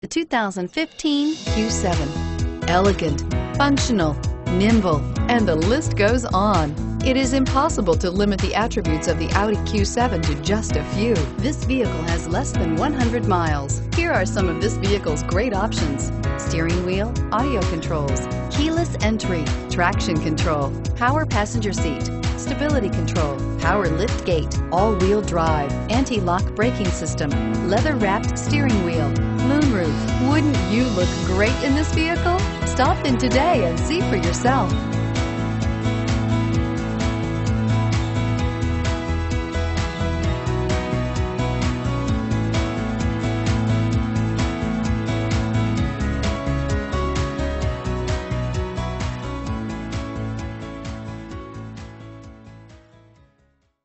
The 2015 Q7. Elegant, functional, nimble, and the list goes on. It is impossible to limit the attributes of the Audi Q7 to just a few. This vehicle has less than 100 miles. Here are some of this vehicle's great options: steering wheel audio controls, keyless entry, traction control, power passenger seat, stability control, power lift gate, all-wheel drive, anti-lock braking system, leather-wrapped steering wheel, moonroof. Wouldn't you look great in this vehicle? Stop in today and see for yourself.